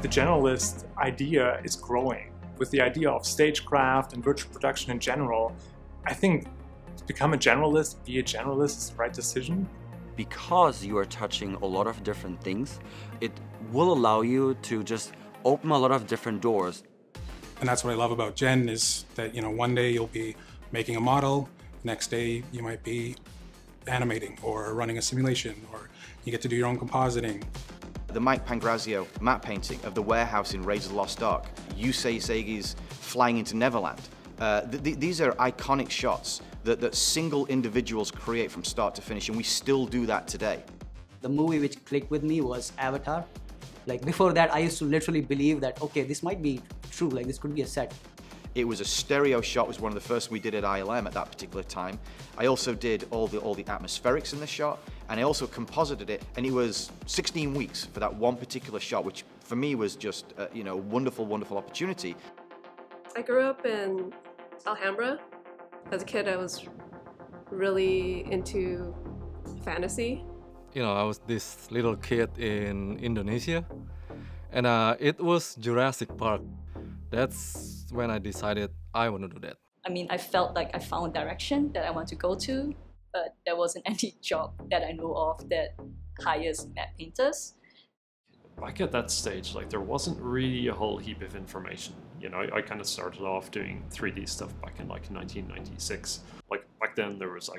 the generalist idea is growing. With the idea of stagecraft and virtual production in general, I think to become a generalist, be a generalist is the right decision. Because you are touching a lot of different things, it will allow you to just open a lot of different doors. And that's what I love about Gen is that, one day you'll be making a model, next day you might be animating or running a simulation, or you get to do your own compositing. The Mike Pangrazio matte painting of the warehouse in Raiders of the Lost Ark, Yusei Sagi's flying into Neverland. These are iconic shots that single individuals create from start to finish, and we still do that today. The movie which clicked with me was Avatar. Like before that, I used to literally believe that, okay, this might be true, like this could be a set. It was a stereo shot, was one of the first we did at ILM at that particular time. I also did all the atmospherics in the shot, and I also composited it, and it was 16 weeks for that one particular shot, which for me was just a wonderful, wonderful opportunity. I grew up in Alhambra. As a kid, I was really into fantasy. I was this little kid in Indonesia, and it was Jurassic Park. That's when I decided I want to do that. I mean, I felt like I found a direction that I want to go to, but there wasn't any job that I know of that hires matte painters. Back at that stage, there wasn't really a whole heap of information. I kind of started off doing 3D stuff back in 1996. Back then there was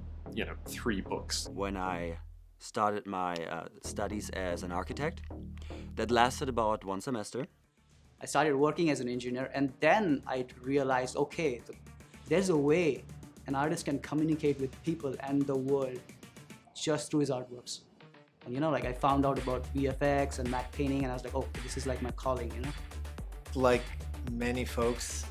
3 books. When I started my studies as an architect, that lasted about 1 semester. I started working as an engineer, and then I realized, okay, there's a way an artist can communicate with people and the world just through his artworks. And I found out about VFX and matte painting, and I was like, oh, this is like my calling, Like many folks,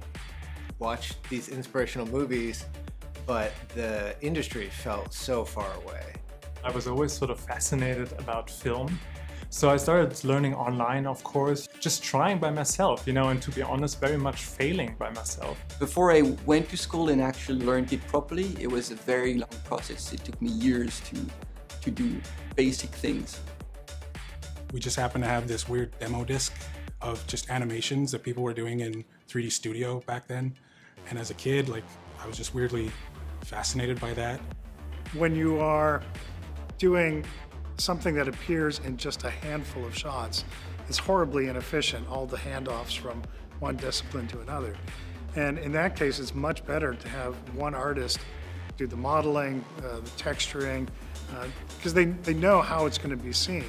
watch these inspirational movies, but the industry felt so far away. I was always sort of fascinated about film. So I started learning online, of course, just trying by myself, and to be honest, very much failing by myself. Before I went to school and actually learned it properly, it was a very long process. It took me years to do basic things. We just happened to have this weird demo disc of just animations that people were doing in 3D Studio back then. And as a kid, I was just weirdly fascinated by that. When you are doing something that appears in just a handful of shots, it's horribly inefficient, all the handoffs from one discipline to another. And in that case, it's much better to have one artist do the modeling, the texturing, because they know how it's going to be seen.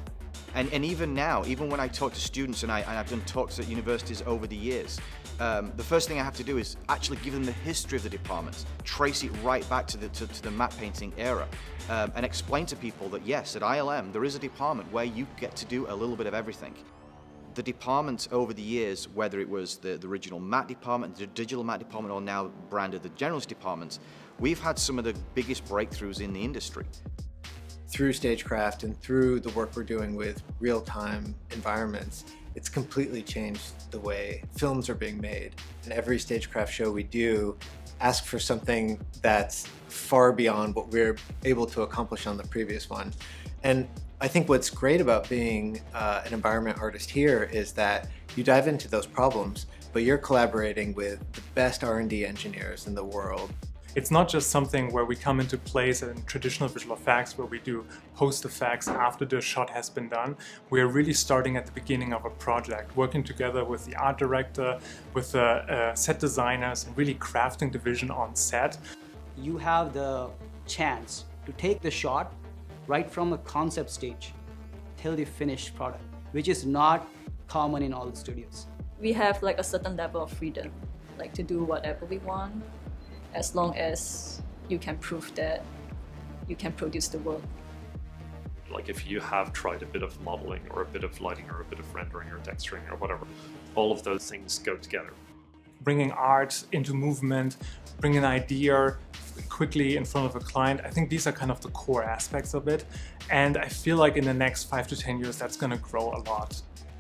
And even now, even when I talk to students, and I've done talks at universities over the years, the first thing I have to do is actually give them the history of the department, trace it right back to the matte painting era, and explain to people that yes, at ILM there is a department where you get to do a little bit of everything. The department over the years, whether it was the original matte department, the digital matte department, or now branded the Generalist department, we've had some of the biggest breakthroughs in the industry. Through stagecraft and through the work we're doing with real-time environments, it's completely changed the way films are being made. And every stagecraft show we do asks for something that's far beyond what we're able to accomplish on the previous one. And I think what's great about being an environment artist here is that you dive into those problems, but you're collaborating with the best R&D engineers in the world. It's not just something where we come into place in traditional visual effects where we do post effects after the shot has been done. We're really starting at the beginning of a project, working together with the art director, with the set designers, and really crafting the vision on set. You have the chance to take the shot right from a concept stage till the finished product, which is not common in all the studios. We have a certain level of freedom, to do whatever we want, as long as you can prove that you can produce the work. If you have tried a bit of modeling or a bit of lighting or a bit of rendering or texturing or whatever, all of those things go together. Bringing art into movement, bring an idea quickly in front of a client, I think these are kind of the core aspects of it. And I feel like in the next 5 to 10 years, that's going to grow a lot.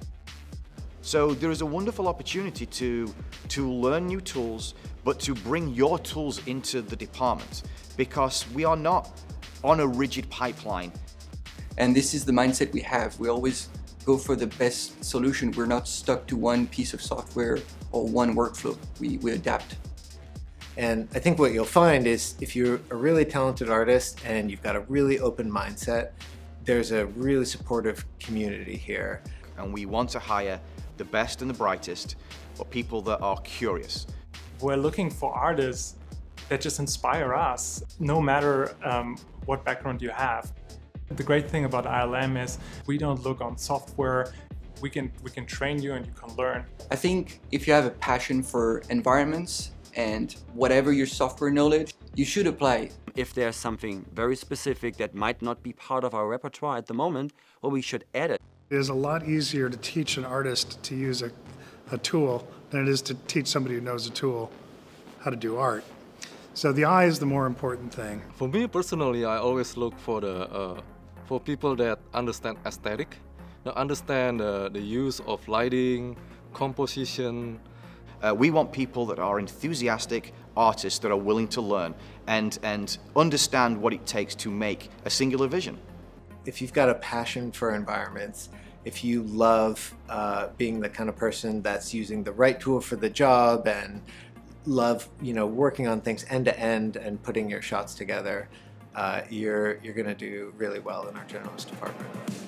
So there is a wonderful opportunity to learn new tools, but to bring your tools into the department, because we are not on a rigid pipeline. And this is the mindset we have. We always go for the best solution. We're not stuck to one piece of software or one workflow. We adapt. And I think what you'll find is if you're a really talented artist and you've got a really open mindset, there's a really supportive community here. And we want to hire the best and the brightest, but people that are curious. We're looking for artists that just inspire us, no matter what background you have. The great thing about ILM is we don't look on software. We can train you and you can learn. I think if you have a passion for environments and whatever your software knowledge, you should apply. If there's something very specific that might not be part of our repertoire at the moment, well, we should add it. It is a lot easier to teach an artist to use a tool than it is to teach somebody who knows a tool how to do art. So the eye is the more important thing. For me personally, I always look for for people that understand aesthetic, that understand the use of lighting, composition. We want people that are enthusiastic artists that are willing to learn and understand what it takes to make a singular vision. If you've got a passion for environments, if you love being the kind of person that's using the right tool for the job and love, working on things end to end and putting your shots together, you're going to do really well in our Generalist department.